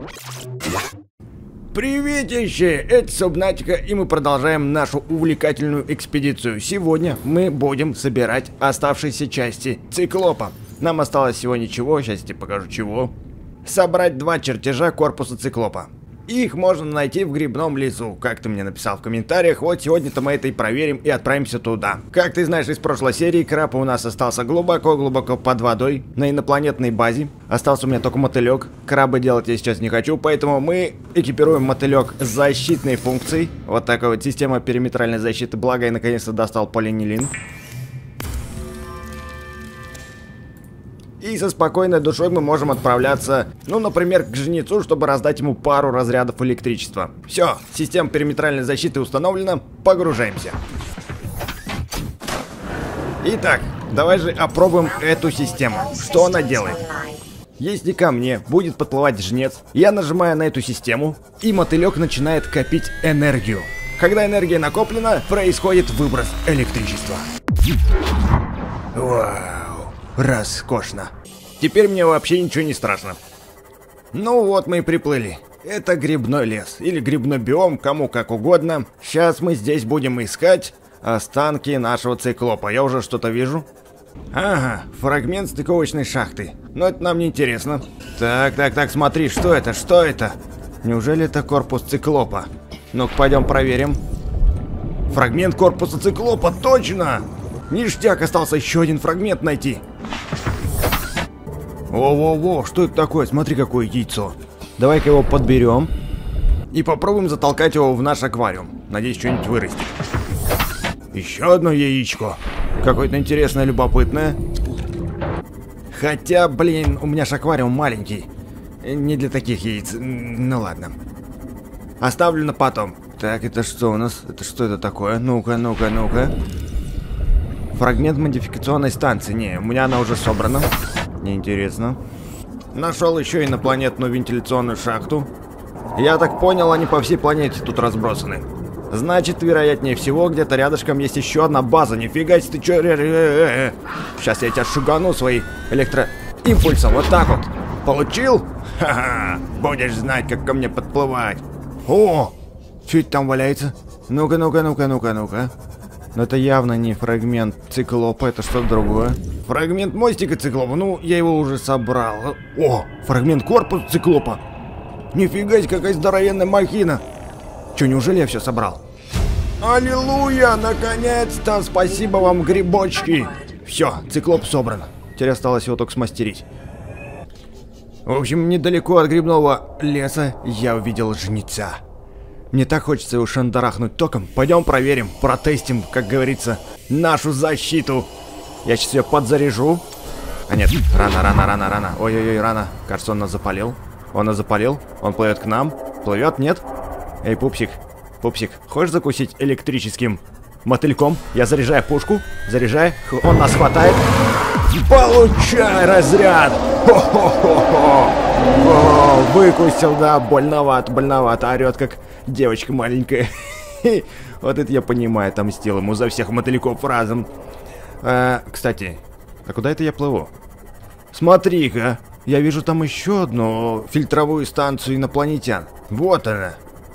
Приветище! Это Субнатика, и мы продолжаем нашу увлекательную экспедицию. Сегодня мы будем собирать оставшиеся части Циклопа. Нам осталось всего ничего, сейчас я тебе покажу чего. Собрать 2 чертежа корпуса Циклопа. Их можно найти в грибном лесу, как ты мне написал в комментариях. Вот сегодня-то мы это и проверим и отправимся туда. Как ты знаешь из прошлой серии, краб у нас остался глубоко-глубоко под водой, на инопланетной базе. Остался у меня только мотылек. Крабы делать я сейчас не хочу, поэтому мы экипируем мотылек с защитной функцией. Вот такая вот система периметральной защиты. Благо я наконец-то достал полинилин. И со спокойной душой мы можем отправляться, ну, например, к жнецу, чтобы раздать ему пару разрядов электричества. Все, система периметральной защиты установлена, погружаемся. Итак, давай же опробуем эту систему. Что она делает? Если ко мне будет подплывать жнец, я нажимаю на эту систему, и мотылек начинает копить энергию. Когда энергия накоплена, происходит выброс электричества. Вау. Роскошно. Теперь мне вообще ничего не страшно. Ну вот мы и приплыли. Это грибной лес. Или грибной биом, кому как угодно. Сейчас мы здесь будем искать останки нашего циклопа. Я уже что-то вижу. Ага, фрагмент стыковочной шахты. Но это нам не интересно. Так, смотри, что это? Что это? Неужели это корпус циклопа? Ну-ка, пойдем проверим. Фрагмент корпуса циклопа, точно! Ништяк, остался еще один фрагмент найти. Во-во-во, что это такое? Смотри, какое яйцо. Давай-ка его подберем и попробуем затолкать его в наш аквариум. Надеюсь, что-нибудь вырастет. Еще одно яичко. Какое-то интересное, любопытное. Хотя, блин, у меня же аквариум маленький. Не для таких яиц. Ну ладно. Оставлю на потом. Так, это что у нас? Это что это такое? Ну-ка. Фрагмент модификационной станции. Не, у меня она уже собрана. Неинтересно. Нашел еще инопланетную вентиляционную шахту. Я так понял, они по всей планете тут разбросаны. Значит, вероятнее всего, где-то рядышком есть еще одна база. Нифига себе, ты че? Сейчас я тебя шугану своим электроимпульсом. Вот так вот. Получил? Ха-ха. Будешь знать, как ко мне подплывать. О! Что это там валяется? Ну-ка. Но это явно не фрагмент циклопа, это что-то другое. Фрагмент мостика циклопа, ну, я его уже собрал. О, фрагмент корпуса циклопа. Нифига себе, какая здоровенная махина. Че, неужели я все собрал? Аллилуйя, наконец-то, спасибо вам, грибочки. Все, циклоп собран. Теперь осталось его только смастерить. В общем, недалеко от грибного леса я увидел жнеца. Мне так хочется его шандарахнуть током. Пойдем проверим, протестим, как говорится, нашу защиту. Я сейчас ее подзаряжу. А нет, рано. Ой-ой-ой, рано. Кажется, он нас запалил. Он плывет к нам. Плывет, нет? Эй, пупсик, хочешь закусить электрическим мотыльком? Я заряжаю пушку. Он нас хватает. Получай разряд! Хо-хо-хо-хо! О, выкусил, да, больновато, орет как девочка маленькая. Вот это я понимаю, отомстил ему за всех мотыльков разом. Кстати, а куда это я плыву? Смотри-ка, я вижу там еще одну фильтровую станцию инопланетян. Вот она.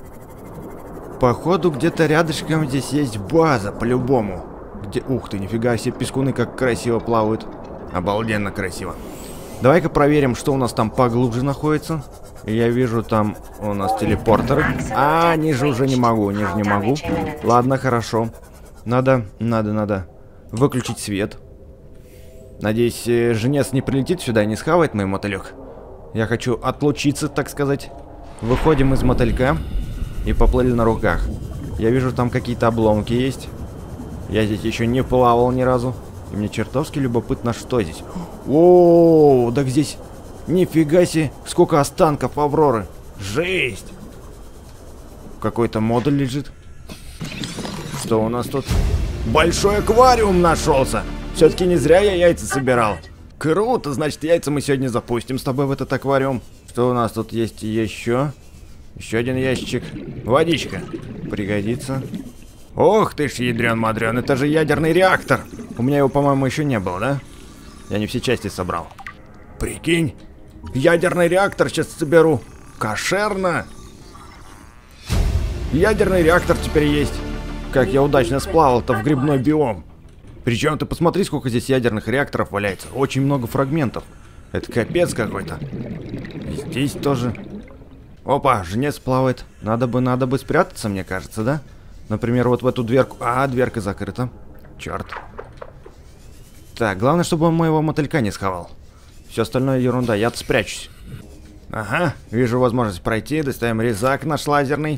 Походу, где-то рядышком здесь есть база, по-любому. Где... Ух ты, нифига себе, пескуны как красиво плавают. Обалденно красиво. Давай-ка проверим, что у нас там поглубже находится. Я вижу, там у нас телепортеры. А, ниже уже не могу. Ладно, хорошо. Надо выключить свет. Надеюсь, жнец не прилетит сюда и не схавает мой мотылек. Я хочу отлучиться, так сказать. Выходим из мотылька и поплыли на руках. Я вижу, там какие-то обломки есть. Я здесь еще не плавал ни разу. И мне чертовски любопытно, что здесь. О, так здесь нифига себе, сколько останков Авроры. Жесть. Какой-то модуль лежит. Что у нас тут? Большой аквариум нашелся. Все-таки не зря я яйца собирал. Круто, значит, яйца мы сегодня запустим с тобой в этот аквариум. Что у нас тут есть еще? Еще один ящичек. Водичка. Пригодится. Ох ты ж, ядрен-мадрен, это же ядерный реактор. У меня его, по-моему, еще не было, да? Я не все части собрал. Прикинь, ядерный реактор сейчас соберу. Кошерно. Ядерный реактор теперь есть. Как я удачно сплавал-то в грибной биом. Причем ты посмотри, сколько здесь ядерных реакторов валяется. Очень много фрагментов. Это капец какой-то. И здесь тоже. Опа, жнец плавает. Надо бы спрятаться, мне кажется, да? Например, вот в эту дверку. А, дверка закрыта. Черт. Так, главное, чтобы он моего мотылька не схавал. Все остальное ерунда, я-то спрячусь. Ага, вижу возможность пройти. Достаем резак наш лазерный.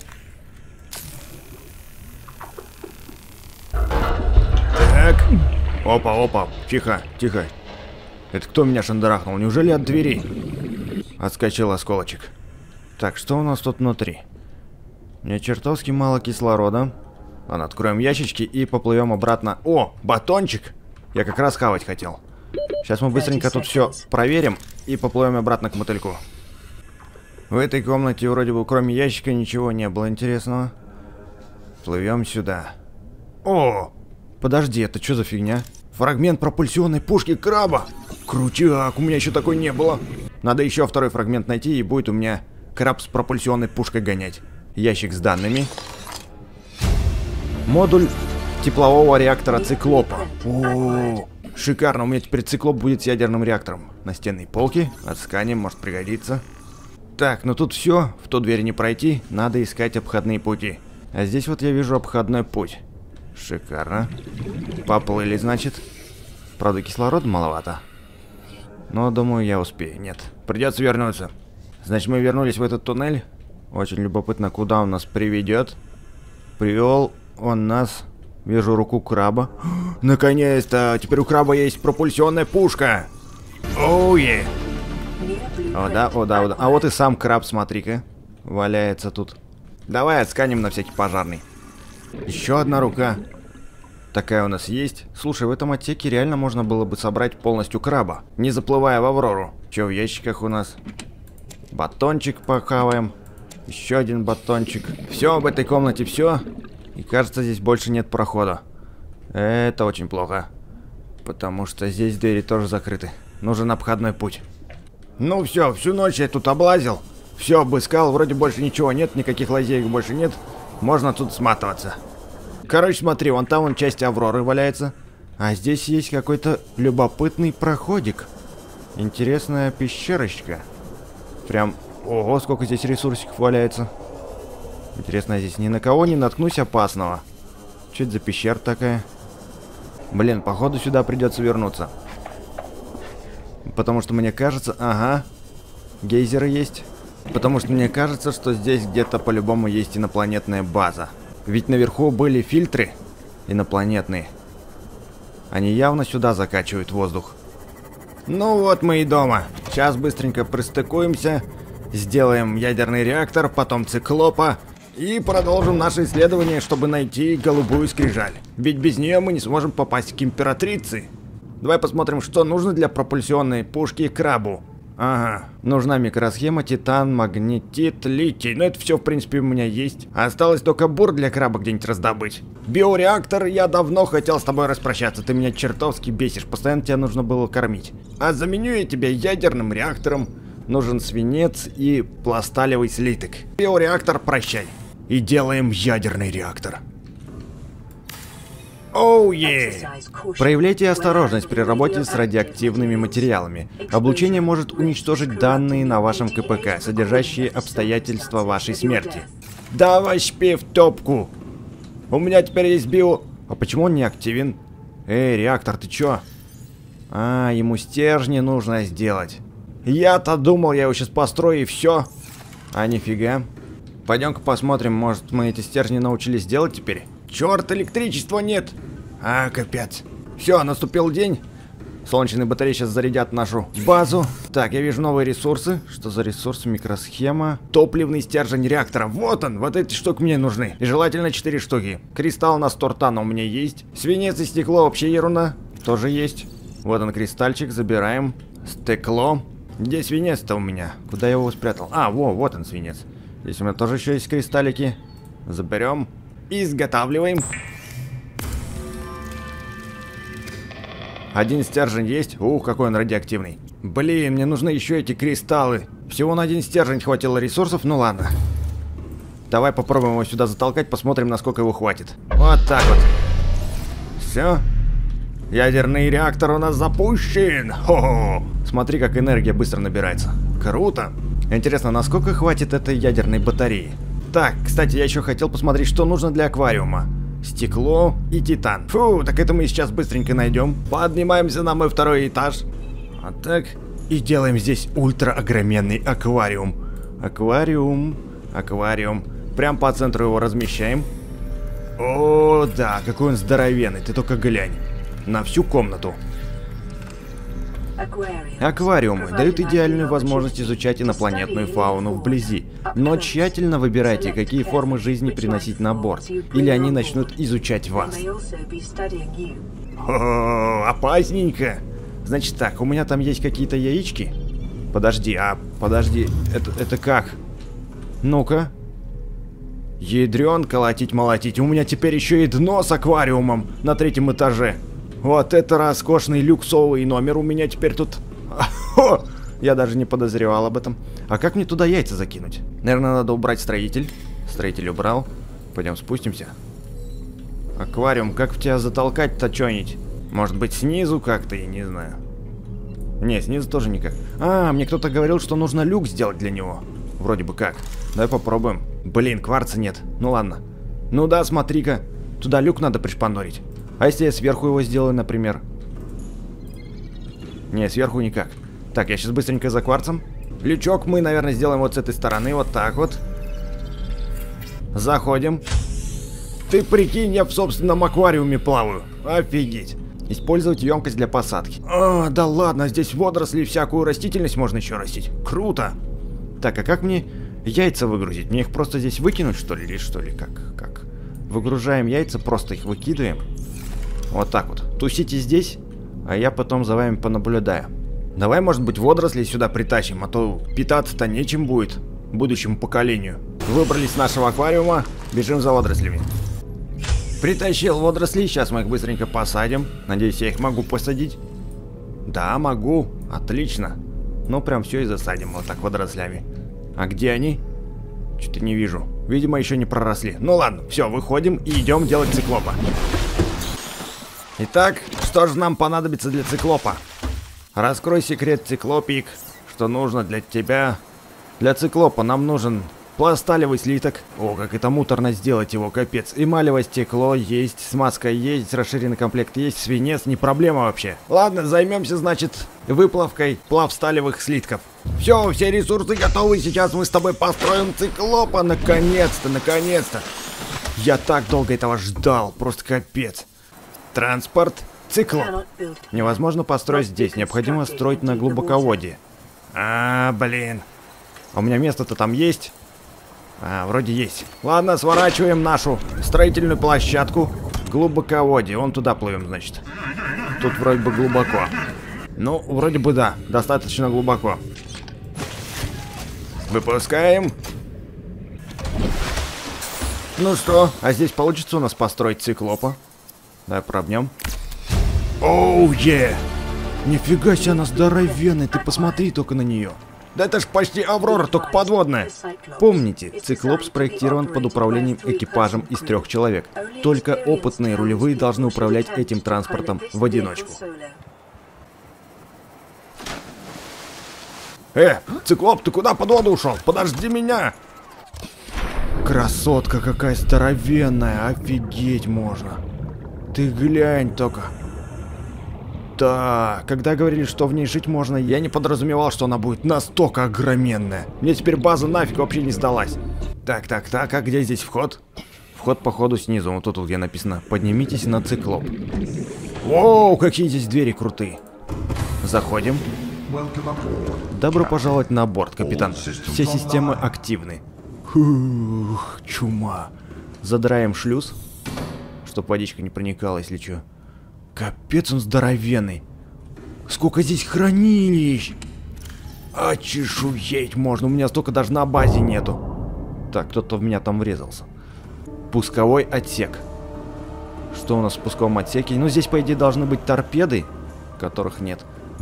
Так. Опа. Тихо. Это кто меня шандарахнул? Неужели от двери? Отскочил осколочек. Так, что у нас тут внутри? Мне чертовски мало кислорода. Ладно, откроем ящички и поплывем обратно. О, батончик! Я как раз хавать хотел. Сейчас мы быстренько тут все проверим и поплывем обратно к мотыльку. В этой комнате вроде бы кроме ящика ничего не было интересного. Плывем сюда. О! Подожди, это что за фигня? Фрагмент пропульсионной пушки краба! Крутяк, у меня еще такой не было. Надо еще второй фрагмент найти, и будет у меня краб с пропульсионной пушкой гонять. Ящик с данными. Модуль теплового реактора циклопа. О, шикарно, у меня теперь циклоп будет с ядерным реактором. Настенные полки, отсканим, может пригодится. Так, ну тут все, в ту дверь не пройти, надо искать обходные пути. А здесь вот я вижу обходной путь. Шикарно. Поплыли, значит. Правда, кислорода маловато. Но, думаю, я успею. Нет, придется вернуться. Значит, мы вернулись в этот туннель. Очень любопытно, куда он нас приведет. Привел он нас... Вижу руку краба. Наконец-то! Теперь у краба есть пропульсионная пушка! Оуе! О да. А вот и сам краб, смотри-ка. Валяется тут. Давай отсканем на всякий пожарный. Еще одна рука. Такая у нас есть. Слушай, в этом отсеке реально можно было бы собрать полностью краба, не заплывая в Аврору. Че в ящиках у нас? Батончик похаваем. Еще один батончик. Все, в этой комнате все. И кажется, здесь больше нет прохода. Это очень плохо. Потому что здесь двери тоже закрыты. Нужен обходной путь. Ну все, всю ночь я тут облазил. Все обыскал, вроде больше ничего нет, никаких лазеек больше нет. Можно тут сматываться. Короче, смотри, вон там вон часть Авроры валяется. А здесь есть какой-то любопытный проходик. Интересная пещерочка. Прям, ого, сколько здесь ресурсиков валяется. Интересно, здесь ни на кого не наткнусь опасного. Что это за пещера такая? Блин, походу сюда придется вернуться. Потому что мне кажется... Ага. Гейзеры есть. Потому что мне кажется, что здесь где-то по-любому есть инопланетная база. Ведь наверху были фильтры инопланетные. Они явно сюда закачивают воздух. Ну вот мы и дома. Сейчас быстренько пристыкуемся. Сделаем ядерный реактор, потом циклопа. И продолжим наше исследование, чтобы найти голубую скрижаль. Ведь без нее мы не сможем попасть к императрице. Давай посмотрим, что нужно для пропульсионной пушки крабу. Ага, нужна микросхема, титан, магнетит, литий. Ну это все в принципе у меня есть. Осталось только бур для краба где-нибудь раздобыть. Биореактор, я давно хотел с тобой распрощаться. Ты меня чертовски бесишь, постоянно тебя нужно было кормить. А заменю я тебя ядерным реактором. Нужен свинец и пласталевый слиток. Биореактор, прощай. И делаем ядерный реактор. Оу, Проявляйте осторожность при работе с радиоактивными материалами. Облучение может уничтожить данные на вашем КПК, содержащие обстоятельства вашей смерти. Давай шпи в топку. У меня теперь есть био... А почему он не активен? Эй, реактор, ты чё? А, ему стержни нужно сделать. Я-то думал, я его сейчас построю и все. А нифига. Пойдем-ка посмотрим, может мы эти стержни научились делать теперь? Черт, электричества нет. А, капец. Все, наступил день. Солнечные батареи сейчас зарядят нашу базу. Так, я вижу новые ресурсы. Что за ресурсы? Микросхема. Топливный стержень реактора. Вот он, вот эти штуки мне нужны. И желательно 4 штуки. Кристалл на стортана у меня есть. Свинец и стекло вообще ерунда. Тоже есть. Вот он, кристальчик, забираем. Стекло. Где свинец-то у меня? Куда я его спрятал? А, вот он свинец. Здесь у меня тоже еще есть кристаллики. Заберем. Изготавливаем. Один стержень есть. Ух, какой он радиоактивный. Блин, мне нужны еще эти кристаллы. Всего на один стержень хватило ресурсов, ну ладно. Давай попробуем его сюда затолкать, посмотрим, насколько его хватит. Вот так вот. Все. Ядерный реактор у нас запущен. Хо-хо. Смотри, как энергия быстро набирается. Круто. Интересно, насколько хватит этой ядерной батареи? Так, кстати, я еще хотел посмотреть, что нужно для аквариума. Стекло и титан. Фу, так это мы сейчас быстренько найдем. Поднимаемся на мой второй этаж. Вот так. И делаем здесь ультра-огроменный аквариум. Аквариум. Аквариум. Прям по центру его размещаем. О, да, какой он здоровенный. Ты только глянь. На всю комнату. Аквариумы дают идеальную возможность изучать инопланетную фауну вблизи, но тщательно выбирайте, какие формы жизни приносить на борт, или они начнут изучать вас. О, опасненько. Значит так, у меня там есть какие-то яички. Подожди, это как? Ну-ка. Ядрен, колотить, молотить. У меня теперь еще и дно с аквариумом на 3-м этаже. Вот это роскошный люксовый номер у меня теперь тут. Я даже не подозревал об этом. А как мне туда яйца закинуть? Наверное, надо убрать строитель. Строитель убрал. Пойдем спустимся. Аквариум, как в тебя затолкать-то чё-нибудь? Может быть, снизу как-то, я не знаю. Не, снизу тоже никак. А, мне кто-то говорил, что нужно люк сделать для него. Вроде бы как. Давай попробуем. Блин, кварца нет. Ну ладно. Ну да, смотри-ка. Туда люк надо пришпандорить. А если я сверху его сделаю, например? Не, сверху никак. Так, я сейчас быстренько за кварцем. Лючок мы, наверное, сделаем вот с этой стороны. Вот так вот. Заходим. Ты прикинь, я в собственном аквариуме плаваю. Офигеть. Использовать емкость для посадки. А, да ладно, здесь водоросли и всякую растительность можно еще растить. Круто. Так, а как мне яйца выгрузить? Мне их просто здесь выкинуть, что ли? Или что ли? Как? Выгружаем яйца, просто их выкидываем. Вот так вот. Тусите здесь, а я потом за вами понаблюдаю. Давай, может быть, водоросли сюда притащим, а то питаться-то нечем будет будущему поколению. Выбрались с нашего аквариума, бежим за водорослями. Притащил водоросли, сейчас мы их быстренько посадим. Надеюсь, я их могу посадить. Да, могу. Отлично. Ну, прям все и засадим вот так водорослями. А где они? Что-то не вижу. Видимо, еще не проросли. Ну ладно, все, выходим и идем делать циклопа. Итак, что же нам понадобится для циклопа? Раскрой секрет, циклопик. Что нужно для тебя? Для циклопа нам нужен пласталевый слиток. О, как это муторно сделать его, капец. Эмалевое стекло есть, смазка есть, расширенный комплект есть, свинец, не проблема вообще. Ладно, займемся, значит, выплавкой плавсталевых слитков. Все ресурсы готовы, сейчас мы с тобой построим циклопа. Наконец-то, наконец-то. Я так долго этого ждал, просто капец. Транспорт, циклоп. Невозможно построить здесь, необходимо строить на глубоководье. Блин. А у меня место-то там есть? Вроде есть. Ладно, сворачиваем нашу строительную площадку. Глубоководье, вон туда плывем, значит. Тут вроде бы глубоко. Ну, вроде бы да, достаточно глубоко. Выпускаем. Ну что, а здесь получится у нас построить циклопа? Давай пробнем. Оу, е! Нифига себе, она здоровенная, ты посмотри только на нее. Да это ж почти Аврора, только подводная. Помните, циклоп спроектирован под управлением экипажем из 3 человек. Только опытные рулевые должны управлять этим транспортом в одиночку. Циклоп, ты куда под воду ушел? Подожди меня! Красотка какая здоровенная, офигеть можно. Ты глянь только. Да, когда говорили, что в ней жить можно, я не подразумевал, что она будет настолько огроменная. Мне теперь база нафиг вообще не сдалась. Так, а где здесь вход? Вход, походу, снизу. Вот тут, где написано «Поднимитесь на циклоп». Оу, какие здесь двери крутые. Заходим. Добро пожаловать на борт, капитан. Все системы активны. Фух, чума. Задраем шлюз, чтоб водичка не проникала, если что. Капец, он здоровенный. Сколько здесь хранилищ. Чешуеть можно. У меня столько даже на базе нету. Так, кто-то в меня там врезался. Пусковой отсек. Что у нас в пусковом отсеке? Ну, здесь, по идее, должны быть торпеды, которых нет.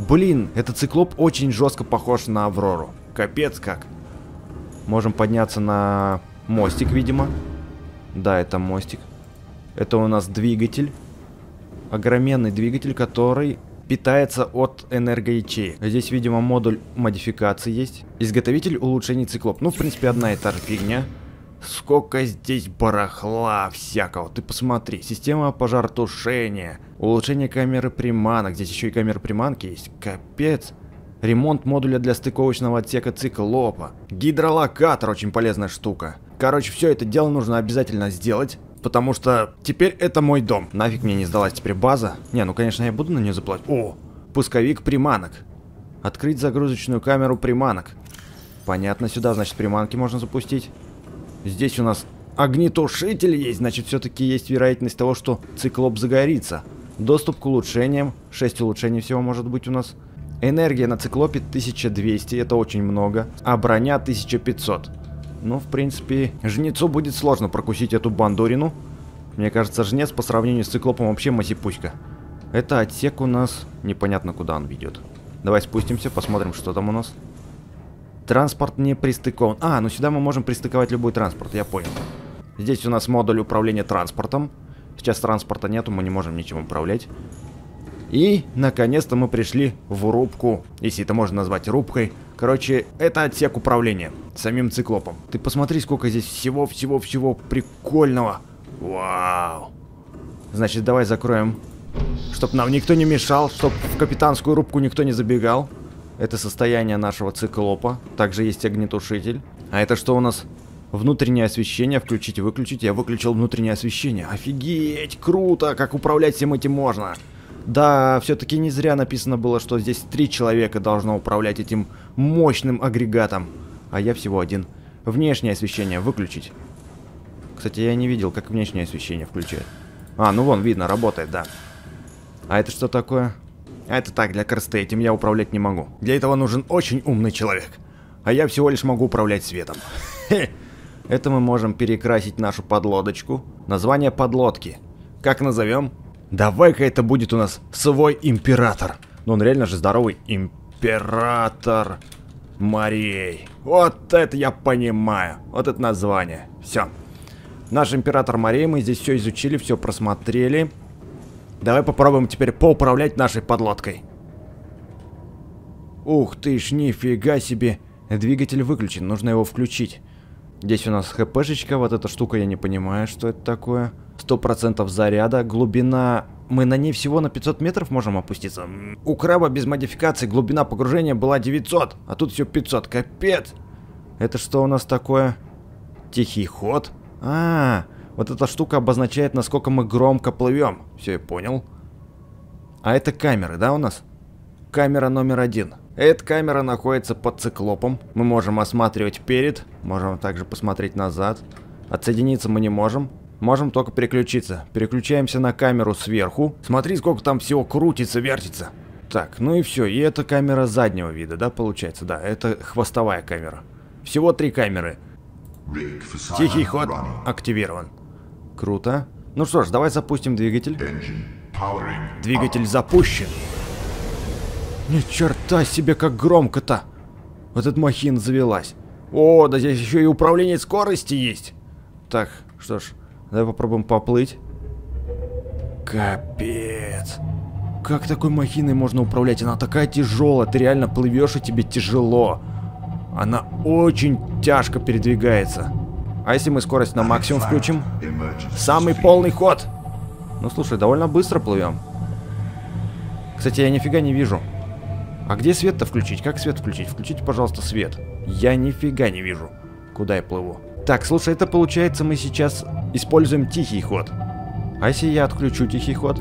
Блин, этот циклоп очень жестко похож на Аврору. Капец как. Можем подняться на мостик, видимо. Да, это мостик. Это у нас двигатель. Огроменный двигатель, который питается от энергоячеек. Здесь, видимо, модуль модификации есть. Изготовитель улучшений циклоп. Ну, в принципе, одна и та же фигня. Сколько здесь барахла всякого. Ты посмотри. Система пожаротушения. Улучшение камеры приманок. Здесь еще и камеры приманки есть. Капец. Ремонт модуля для стыковочного отсека циклопа. Гидролокатор. Очень полезная штука. Короче, все это дело нужно обязательно сделать. Потому что теперь это мой дом. Нафиг мне не сдалась теперь база. Не, ну конечно я буду на нее заплатить. О, пусковик приманок. Открыть загрузочную камеру приманок. Понятно, сюда, значит, приманки можно запустить. Здесь у нас огнетушитель есть, значит, все-таки есть вероятность того, что циклоп загорится. Доступ к улучшениям. 6 улучшений всего может быть у нас. Энергия на циклопе 1200, это очень много. А броня 1500. Ну, в принципе, жнецу будет сложно прокусить эту бандурину. Мне кажется, жнец по сравнению с циклопом вообще масипуська. Это отсек у нас... Непонятно, куда он ведет. Давай спустимся, посмотрим, что там у нас. Транспорт не пристыкован. А, ну сюда мы можем пристыковать любой транспорт, я понял. Здесь у нас модуль управления транспортом. Сейчас транспорта нету, мы не можем ничем управлять. И, наконец-то, мы пришли в рубку, если это можно назвать рубкой. Короче, это отсек управления самим циклопом. Ты посмотри, сколько здесь всего прикольного. Вау. Значит, давай закроем, чтобы нам никто не мешал, чтобы в капитанскую рубку никто не забегал. Это состояние нашего циклопа. Также есть огнетушитель. А это что у нас? Внутреннее освещение. Включить и выключить. Я выключил внутреннее освещение. Офигеть, круто! Как управлять всем этим можно. Да, все-таки не зря написано было, что здесь 3 человека должно управлять этим мощным агрегатом. А я всего один. Внешнее освещение выключить. Кстати, я не видел, как внешнее освещение включает. А, ну вон, видно, работает, да. А это что такое? А это так, для красоты, этим я управлять не могу. Для этого нужен очень умный человек. А я всего лишь могу управлять светом. Это мы можем перекрасить нашу подлодочку. Название подлодки. Как назовем? Давай-ка это будет у нас свой император. Ну он реально же здоровый. Император морей. Вот это я понимаю. Вот это название. Все. Наш император морей. Мы здесь все изучили, все просмотрели. Давай попробуем теперь поуправлять нашей подлодкой. Ух ты ж, нифига себе. Двигатель выключен, нужно его включить. Здесь у нас хпшечка, вот эта штука, я не понимаю, что это такое. 100% заряда, глубина... Мы на ней всего на 500 метров можем опуститься. У краба без модификации глубина погружения была 900, а тут все 500, капец. Это что у нас такое? Тихий ход? Вот эта штука обозначает, насколько мы громко плывем. Все, я понял. А это камеры, да, у нас? Камера номер 1. Эта камера находится под циклопом. Мы можем осматривать перед, можем также посмотреть назад. Отсоединиться мы не можем. Можем только переключиться. Переключаемся на камеру сверху. Смотри, сколько там всего крутится, вертится. Так, ну и все. И это камера заднего вида, да, получается? Да, это хвостовая камера. Всего 3 камеры. Тихий ход активирован. Круто. Ну что ж, давай запустим двигатель. Двигатель запущен. Ни черта себе, как громко-то. Вот эта махина завелась. О, да здесь еще и управление скорости есть. Так, что ж, давай попробуем поплыть. Капец. Как такой махиной можно управлять? Она такая тяжелая. Ты реально плывешь, и тебе тяжело. Она очень тяжко передвигается. А если мы скорость на максимум включим? Самый полный ход. Ну слушай, довольно быстро плывем. Кстати, я нифига не вижу. А где свет-то включить? Как свет включить? Включите, пожалуйста, свет. Я нифига не вижу, куда я плыву. Так, слушай, это получается мы сейчас используем тихий ход. А если я отключу тихий ход?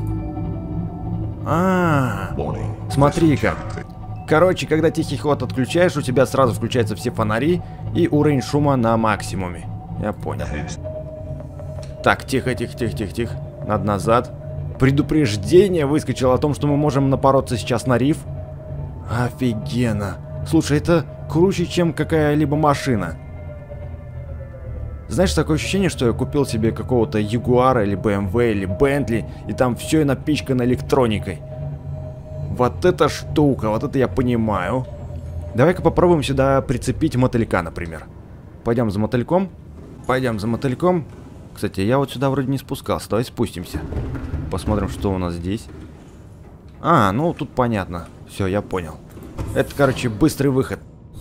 Смотри-ка. Короче, когда тихий ход отключаешь, у тебя сразу включаются все фонари и уровень шума на максимуме. Я понял. Так, тихо. Надо назад. Предупреждение выскочило о том, что мы можем напороться сейчас на риф. Офигенно. Слушай, это круче, чем какая-либо машина. Знаешь, такое ощущение, что я купил себе какого-то Ягуара или BMW или Бентли, и там все напичкано электроникой. Вот эта штука, вот это я понимаю. Давай-ка попробуем сюда прицепить мотылька, например. Пойдем за мотыльком. Пойдем за мотыльком. Кстати, я вот сюда вроде не спускался. Давай спустимся. Посмотрим, что у нас здесь. А, ну тут понятно. Все, я понял. Это, короче, быстрый выход.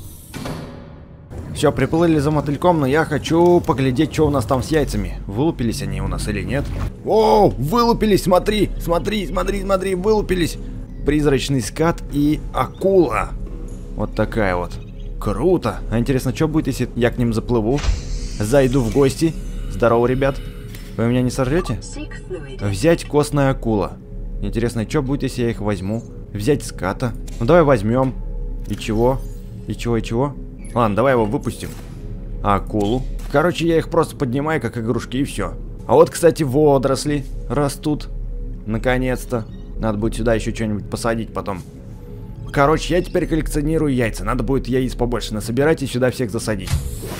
Все, приплыли за мотыльком, но я хочу поглядеть, что у нас там с яйцами. Вылупились они у нас или нет? О, вылупились, смотри, смотри, смотри, смотри, вылупились. Призрачный скат и акула. Вот такая вот. Круто. А интересно, что будет, если я к ним заплыву? Зайду в гости. Здорово, ребят. Вы меня не сожрете? Взять костная акула. Интересно, что будет, если я их возьму? Взять ската. Ну давай возьмем. И чего? И чего, и чего? Ладно, давай его выпустим. Акулу. Короче, я их просто поднимаю, как игрушки, и все. А вот, кстати, водоросли растут. Наконец-то. Надо будет сюда еще что-нибудь посадить потом. Короче, я теперь коллекционирую яйца. Надо будет яиц побольше насобирать и сюда всех засадить.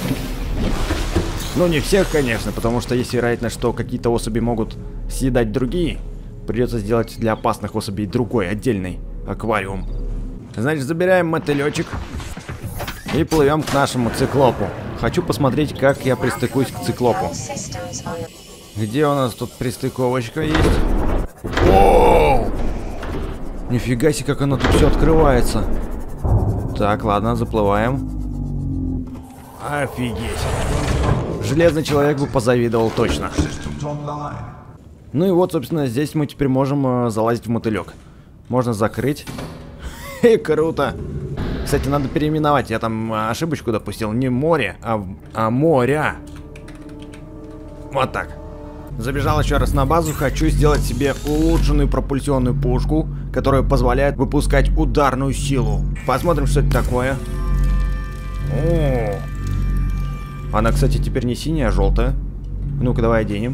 Ну, не всех, конечно, потому что есть вероятность, что какие-то особи могут съедать другие. Придется сделать для опасных особей другой, отдельный аквариум. Значит, забираем мотылечек и плывем к нашему циклопу. Хочу посмотреть, как я пристыкуюсь к циклопу. Где у нас тут пристыковочка есть? Оу! Нифига себе, как оно тут все открывается. Так, ладно, заплываем. Офигеть. Железный человек бы позавидовал точно. Ну и вот, собственно, здесь мы теперь можем залазить в мотылек. Можно закрыть. Хе, круто. Кстати, надо переименовать. Я там ошибочку допустил. Не море, а моря. Вот так. Забежал еще раз на базу. Хочу сделать себе улучшенную пропульсионную пушку, которая позволяет выпускать ударную силу. Посмотрим, что это такое. О, она, кстати, теперь не синяя, а желтая. Ну-ка, давай оденем.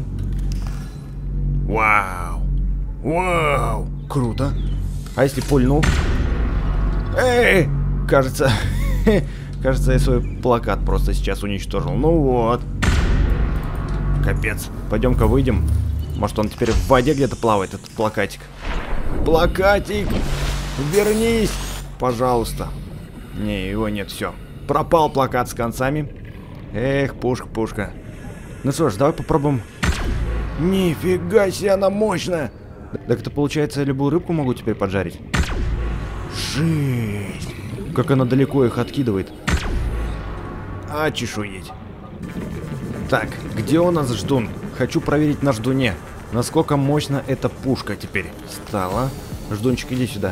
Вау. Вау. Круто. А если пульну? Эй! Кажется, кажется, я свой плакат просто сейчас уничтожил. Ну вот. Капец. Пойдем-ка выйдем. Может, он теперь в воде где-то плавает, этот плакатик. Плакатик! Вернись! Пожалуйста. Не, его нет, все. Пропал плакат с концами. Эх, пушка, пушка. Ну что ж, давай попробуем. Нифига себе, она мощная! Так это получается, я любую рыбку могу теперь поджарить? Жесть! Как она далеко их откидывает. А, чешуеть. Так, где у нас ждун? Хочу проверить на ждуне, насколько мощна эта пушка теперь стала. Ждунчик, иди сюда.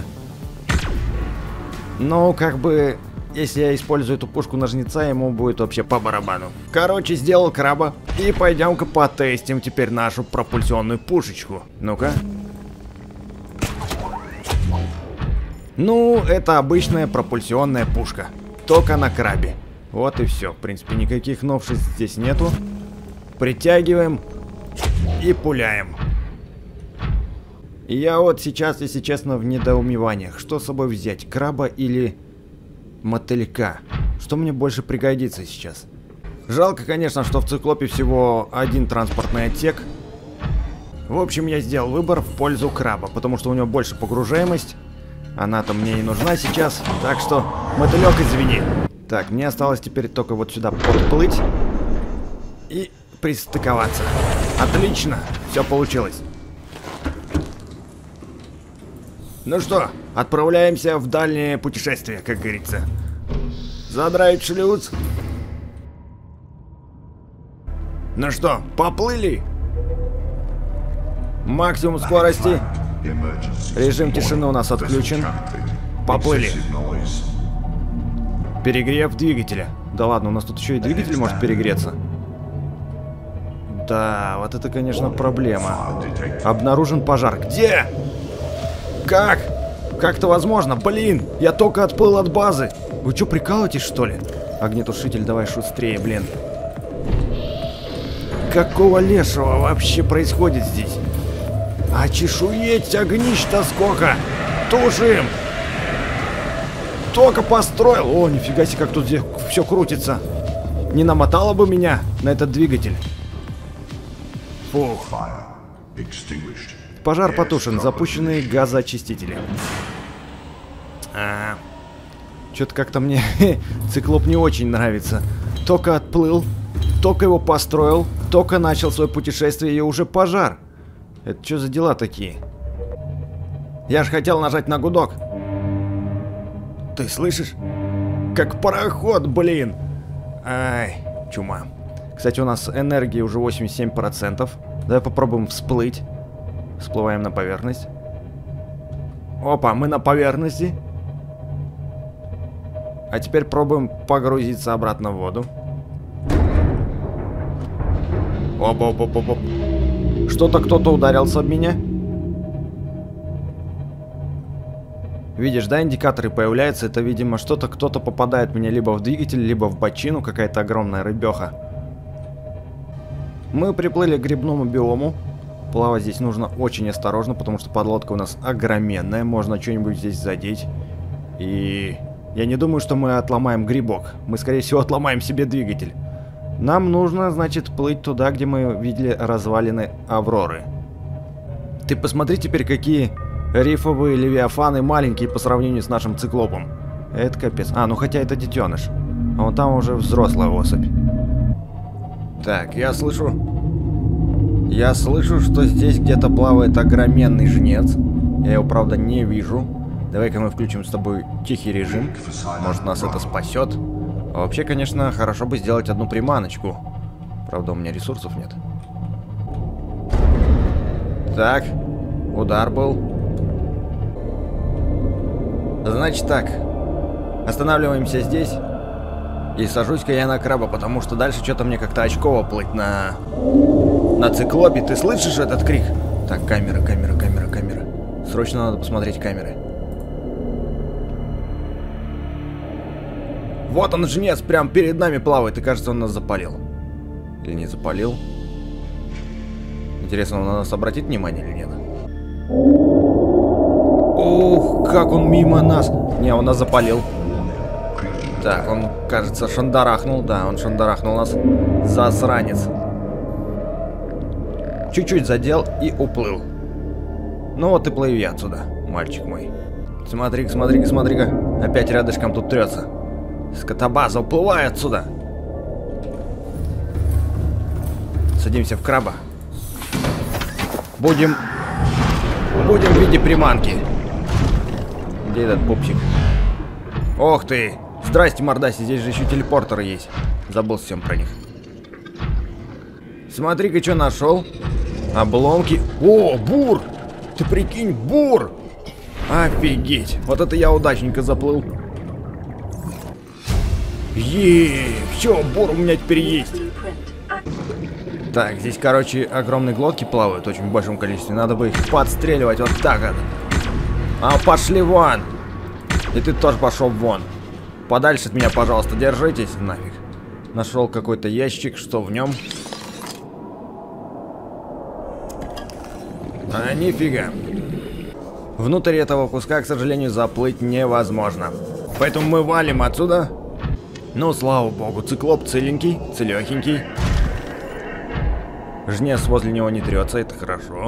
Ну, как бы, если я использую эту пушку ножница, ему будет вообще по барабану. Короче, сделал краба. И пойдем-ка потестим теперь нашу пропульсионную пушечку. Ну-ка. Ну, это обычная пропульсионная пушка. Только на крабе. Вот и все. В принципе, никаких новшеств здесь нету. Притягиваем и пуляем. И я вот сейчас, если честно, в недоумеваниях. Что с собой взять? Краба или мотылька? Что мне больше пригодится сейчас? Жалко, конечно, что в циклопе всего один транспортный отсек. В общем, я сделал выбор в пользу краба, потому что у него больше погружаемость. Она-то мне не нужна сейчас, так что, мотылек, извини. Так, мне осталось теперь только вот сюда подплыть и пристыковаться. Отлично, все получилось. Ну что, отправляемся в дальнее путешествие, как говорится. Задрать шлюз. Ну что, поплыли? Максимум скорости. Режим тишины у нас отключен. Поплыли. Перегрев двигателя. Да ладно, у нас тут еще и двигатель может перегреться. Да, вот это, конечно, проблема. Обнаружен пожар. Где? Как? Как это возможно? Блин, я только отплыл от базы. Вы что, прикалываетесь, что ли? Огнетушитель, давай шустрее, блин. Какого лешего вообще происходит здесь? А чешуеть, огнищ-то сколько! Тушим! Только построил! О, нифига себе, как тут здесь все крутится! Не намотало бы меня на этот двигатель. Фух. Пожар потушен, запущенные газоочистители. Что-то как-то мне циклоп не очень нравится. Только отплыл, только его построил, только начал свое путешествие и уже пожар. Это что за дела такие? Я ж хотел нажать на гудок. Ты слышишь? Как пароход, блин. Ай, чума. Кстати, у нас энергии уже 87%. Давай попробуем всплыть. Всплываем на поверхность. Опа, мы на поверхности. А теперь пробуем погрузиться обратно в воду. Оп-оп-оп-оп-оп. Что-то кто-то ударился об меня. Видишь, да, индикаторы появляются. Это, видимо, что-то кто-то попадает в меня либо в двигатель, либо в бочину. Какая-то огромная рыбеха. Мы приплыли к грибному биому. Плавать здесь нужно очень осторожно, потому что подлодка у нас огроменная. Можно что-нибудь здесь задеть. И я не думаю, что мы отломаем грибок. Мы, скорее всего, отломаем себе двигатель. Нам нужно, значит, плыть туда, где мы видели развалины Авроры. Ты посмотри теперь, какие рифовые левиафаны маленькие по сравнению с нашим циклопом. Это капец. А, ну хотя это детеныш. А вон там уже взрослая особь. Так, я слышу, что здесь где-то плавает огроменный жнец. Я его, правда, не вижу. Давай-ка мы включим с тобой тихий режим. Может, нас это спасет. А вообще, конечно, хорошо бы сделать одну приманочку. Правда, у меня ресурсов нет. Так, удар был. Значит так, останавливаемся здесь. И сажусь-ка я на краба, потому что дальше что-то мне как-то очково плыть на циклопе. Ты слышишь этот крик? Так, камера. Срочно надо посмотреть камеры. Вот он, жнец, прям перед нами плавает. И кажется, он нас запалил. Или не запалил? Интересно, он на нас обратит внимание или нет? Ух, как он мимо нас. Не, он нас запалил. Так, он, кажется, шандарахнул. Да, он шандарахнул нас. Засранец. Чуть-чуть задел и уплыл. Ну вот и плыви отсюда, мальчик мой. Смотри-ка. Опять рядышком тут трется. Скотобаза, уплывай отсюда. Садимся в краба. Будем в виде приманки. Где этот пупчик? Ох ты! Здрасте, мордаси, здесь же еще телепортеры есть. Забыл совсем про них. Смотри-ка, что нашел. Обломки. О, бур! Ты прикинь, бур! Офигеть! Вот это я удачненько заплыл. Все, бур у меня теперь есть. Так, здесь, короче, огромные глотки плавают в очень большом количестве. Надо бы их подстреливать вот так вот. А, пошли вон! И ты тоже пошел вон. Подальше от меня, пожалуйста, держитесь нафиг. Нашел какой-то ящик, что в нем? А, нифига. Внутрь этого куска, к сожалению, заплыть невозможно. Поэтому мы валим отсюда. Ну, слава богу, циклоп целенький, целехенький. Жнец возле него не трется, это хорошо.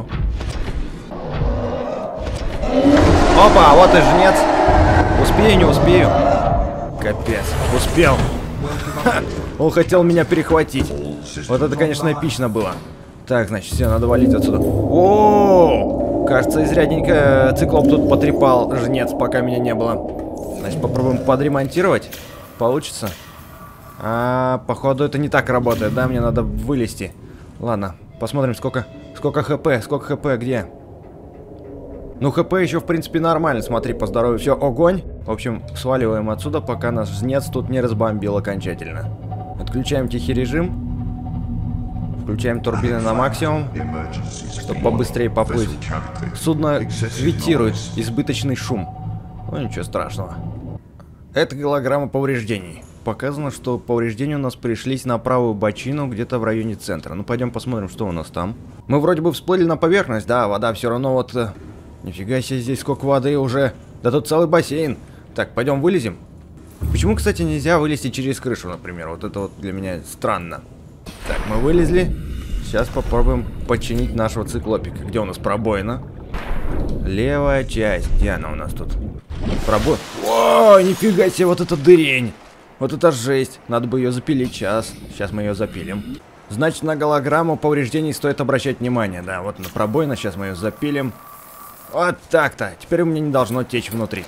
Опа, вот и жнец. Успею, не успею. Капец, успел. Ха, он хотел меня перехватить. Вот это, конечно, эпично было. Так, значит, все, надо валить отсюда. О, кажется, изрядненько циклоп тут потрепал жнец, пока меня не было. Значит, попробуем подремонтировать. Получится? А, походу, это не так работает, да? Мне надо вылезти. Ладно, посмотрим, сколько хп, где? Ну, хп еще, в принципе, нормально. Смотри, по здоровью. Все, огонь. В общем, сваливаем отсюда, пока наш жнец тут не разбомбил окончательно. Отключаем тихий режим. Включаем турбины на максимум, чтобы побыстрее поплыть. Судно витирует избыточный шум. Ну, ничего страшного. Это голограмма повреждений. Показано, что повреждения у нас пришлись на правую бочину, где-то в районе центра. Ну, пойдем посмотрим, что у нас там. Мы вроде бы всплыли на поверхность, да, вода все равно вот... Нифига себе, здесь сколько воды уже. Да тут целый бассейн. Так, пойдем вылезем. Почему, кстати, нельзя вылезти через крышу, например? Вот это вот для меня странно. Так, мы вылезли. Сейчас попробуем починить нашего циклопика. Где у нас пробоина? Левая часть. Где она у нас тут? Пробой. О, нифига себе, вот это дырень. Вот это жесть. Надо бы ее запилить сейчас. Сейчас мы ее запилим. Значит, на голограмму повреждений стоит обращать внимание. Да, вот на пробоина. Сейчас мы ее запилим. Вот так-то. Теперь у меня не должно течь внутри.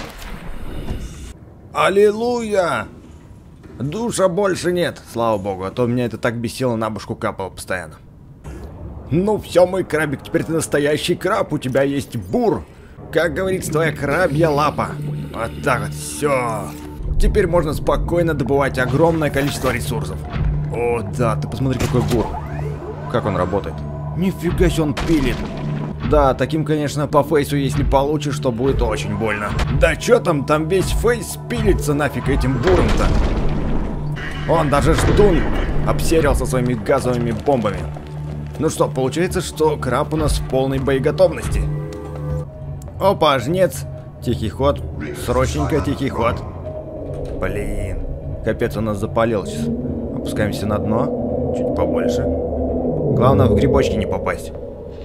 Аллилуйя! Душа больше нет, слава богу. А то меня это так бесило, на башку капало постоянно. Ну все, мой крабик, теперь ты настоящий краб. У тебя есть бур. Как говорится, твоя крабья лапа. Вот так вот, все. Теперь можно спокойно добывать огромное количество ресурсов. О, да, ты посмотри, какой бур. Как он работает. Нифига себе, он пилит. Да, таким, конечно, по фейсу, если получишь, то будет очень больно. Да чё там весь фейс пилится нафиг этим буром-то. Он даже ждун обсерился своими газовыми бомбами. Ну что, получается, что краб у нас в полной боеготовности. Опа, жнец. Тихий ход. Срочненько тихий ход. Блин. Капец, он нас запалил сейчас. Опускаемся на дно. Чуть побольше. Главное, в грибочки не попасть.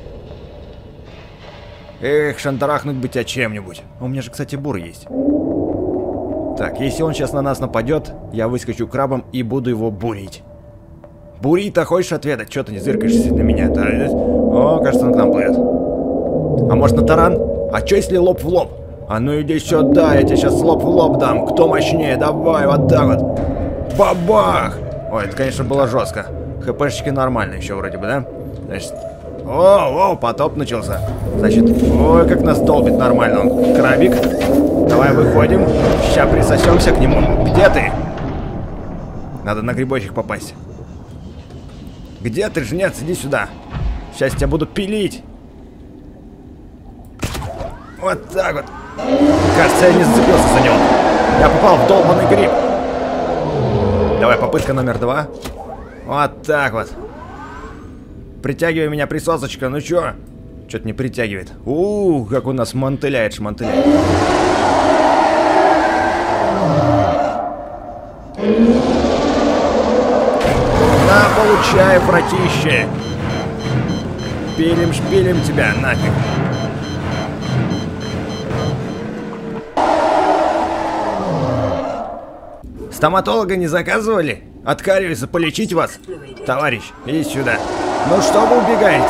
Эх, шандарахнуть бы тебя чем-нибудь. У меня же, кстати, бур есть. Так, если он сейчас на нас нападет, я выскочу крабом и буду его бурить. Бурить-то хочешь отведать? Чё ты не зыркаешься на меня-то? О, кажется, он к нам плывет. А может на таран? А чё если лоб в лоб? А ну иди сюда, я тебе сейчас лоб в лоб дам. Кто мощнее? Давай, вот так вот. Бабах! Ой, это, конечно, было жестко. ХПшечки нормальные еще вроде бы, да? Значит... О, потоп начался. Значит, ой, как нас долбит нормально он. Крабик. Давай выходим. Сейчас присосемся к нему. Где ты? Надо на грибочек попасть. Где ты, жнец? Иди сюда. Сейчас тебя буду пилить. Вот так вот. Кажется, я не зацепился за него. Я попал в долбанный гриб. Давай, попытка номер 2. Вот так вот. Притягивай меня, присосочка, ну чё? Чё-то не притягивает. Как у нас мотыляет, шмантыляет. На, получай, братище. Шпилим тебя, нафиг. Стоматолога не заказывали? От кариеса полечить вас? Товарищ, иди сюда. Ну что вы убегаете?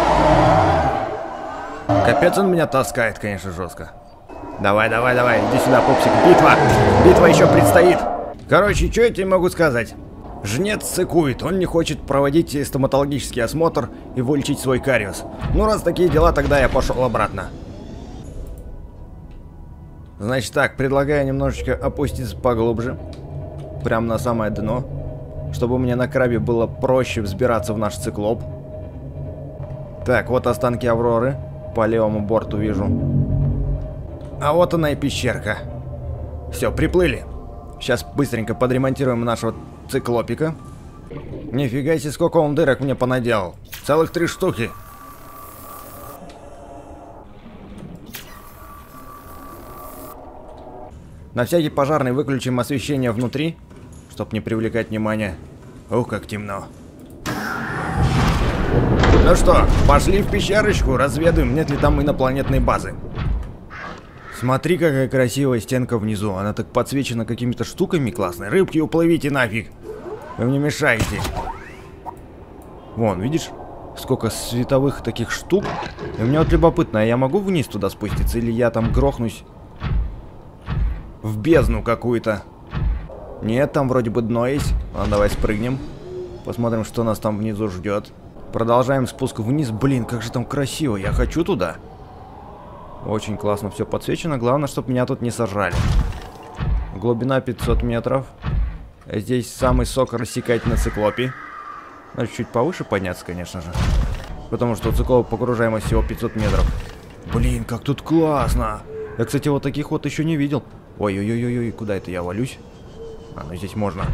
Капец, он меня таскает, конечно, жестко. Давай, иди сюда, пупсик. Битва еще предстоит. Короче, что я тебе могу сказать? Жнец сыкует, он не хочет проводить стоматологический осмотр и вылечить свой кариес. Ну, раз такие дела, тогда я пошел обратно. Значит так, предлагаю немножечко опуститься поглубже. Прям на самое дно. Чтобы мне на крабе было проще взбираться в наш циклоп. Так, вот останки Авроры. По левому борту вижу. А вот она и пещерка. Все, приплыли. Сейчас быстренько подремонтируем нашего циклопика. Нифига себе, сколько он дырок мне понаделал. Целых 3 штуки. На всякий пожарный выключим освещение внутри, чтоб не привлекать внимания. Ух, как темно. Ну что, пошли в пещерочку, разведаем, нет ли там инопланетной базы. Смотри, какая красивая стенка внизу. Она так подсвечена какими-то штуками классной. Рыбки, уплывите нафиг. Вы мне мешаете. Вон, видишь? Сколько световых таких штук. И мне вот любопытно, а я могу вниз туда спуститься? Или я там грохнусь в бездну какую-то? Нет, там вроде бы дно есть. Ладно, давай спрыгнем. Посмотрим, что нас там внизу ждет. Продолжаем спуск вниз. Блин, как же там красиво. Я хочу туда. Очень классно все подсвечено. Главное, чтобы меня тут не сожрали. Глубина 500 метров. Здесь самый сок рассекать на циклопе. Надо чуть повыше подняться, конечно же. Потому что у циклопа погружаемость всего 500 метров. Блин, как тут классно. Я, кстати, вот таких вот еще не видел. Ой-ой-ой-ой, куда это я валюсь? А, ну здесь можно.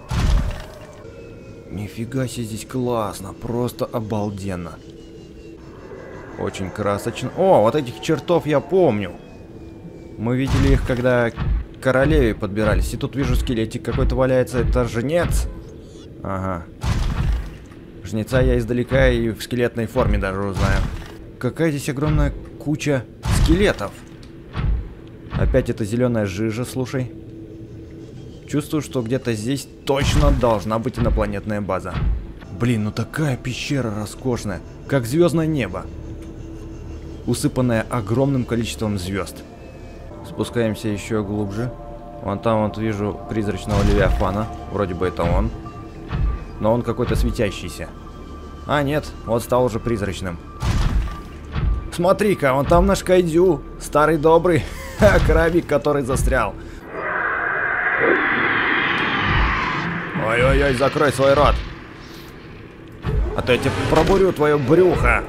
Нифига себе, здесь классно. Просто обалденно. Очень красочно. О, вот этих чертов я помню. Мы видели их, когда к королеве подбирались. И тут вижу скелетик какой-то валяется. Это жнец. Ага. Жнеца я издалека и в скелетной форме даже узнаю. Какая здесь огромная куча скелетов. Опять эта зеленая жижа, слушай. Чувствую, что где-то здесь точно должна быть инопланетная база. Блин, ну такая пещера роскошная, как звездное небо, усыпанная огромным количеством звезд. Спускаемся еще глубже. Вон там вот вижу призрачного левиафана. Вроде бы это он. Но он какой-то светящийся. А нет, вот стал уже призрачным. Смотри-ка, вон там наш Кайдзю. Старый добрый крабик, который застрял. Ой-ой-ой, закрой свой рот. А то я тебе пробурю твое брюхо.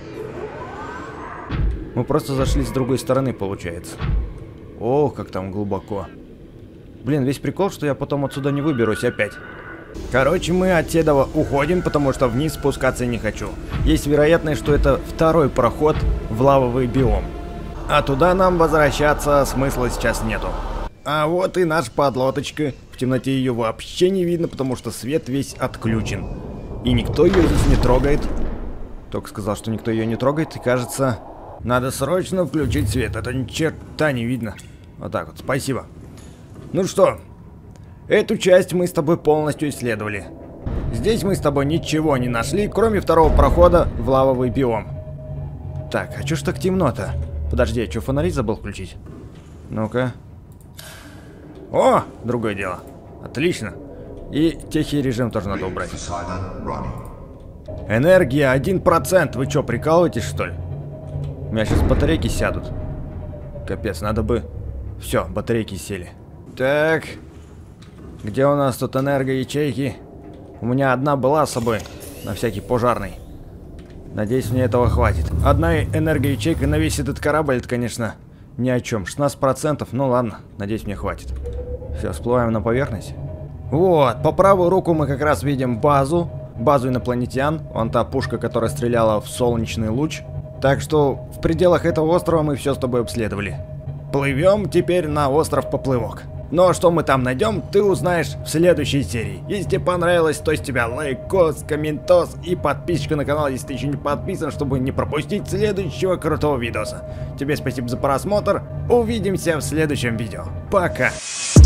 Мы просто зашли с другой стороны, получается. О, как там глубоко. Блин, весь прикол, что я потом отсюда не выберусь опять. Короче, мы от Седова уходим, потому что вниз спускаться не хочу. Есть вероятность, что это второй проход в лавовый биом. А туда нам возвращаться смысла сейчас нету. А вот и наша подлодочка. В темноте ее вообще не видно, потому что свет весь отключен. И никто ее здесь не трогает. Только сказал, что никто ее не трогает, и кажется, надо срочно включить свет. Это ни черта не видно. Вот так вот, спасибо. Ну что, эту часть мы с тобой полностью исследовали. Здесь мы с тобой ничего не нашли, кроме второго прохода в лавовый биом. Так, а чё ж так темно-то? Подожди, я что, фонари забыл включить? Ну-ка. О, другое дело. Отлично. И тихий режим тоже надо убрать. Энергия 1%. Вы что, прикалываетесь, что ли? У меня сейчас батарейки сядут. Капец, надо бы... Все, батарейки сели. Так. Где у нас тут энергоячейки? У меня одна была с собой. На всякий пожарный. Надеюсь, мне этого хватит. Одна энергоячейка на весь этот корабль, это, конечно, ни о чем. 16%. Ну ладно, надеюсь, мне хватит. Все, всплываем на поверхность. Вот, по правую руку мы как раз видим базу. Базу инопланетян. Вон та пушка, которая стреляла в солнечный луч. Так что в пределах этого острова мы все с тобой обследовали. Плывем теперь на остров Поплывок. Но что мы там найдем, ты узнаешь в следующей серии. Если тебе понравилось, то с тебя лайкос, комментос и подписчика на канал, если ты еще не подписан, чтобы не пропустить следующего крутого видоса. Тебе спасибо за просмотр. Увидимся в следующем видео. Пока.